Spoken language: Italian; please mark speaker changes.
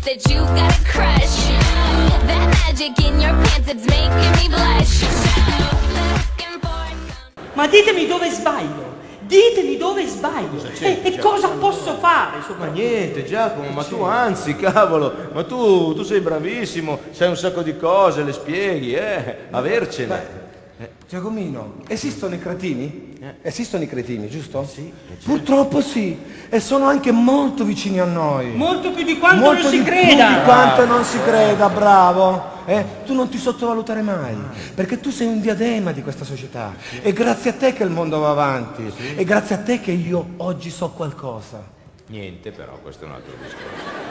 Speaker 1: that you've got a crush. That magic in your pants, it's making me blush. Looking for some...
Speaker 2: Ma ditemi dove sbaglio. Ditemi dove sbaglio e cosa posso fare?
Speaker 3: Ma niente Giacomo, ma tu anzi, cavolo, ma tu sei bravissimo, sai un sacco di cose, le spieghi, avercene.
Speaker 4: Giacomino, esistono i cretini? Esistono i cretini, giusto?
Speaker 3: Sì.
Speaker 4: Purtroppo sì, e sono anche molto vicini a noi.
Speaker 2: Molto più di quanto
Speaker 4: Molto
Speaker 2: non si
Speaker 4: più
Speaker 2: creda.
Speaker 4: di quanto non si creda, bravo. Tu non ti sottovalutare mai, perché tu sei un diadema di questa società. È grazie a te che il mondo va avanti, è grazie a te che io oggi so qualcosa.
Speaker 3: Niente però, questo è un altro discorso.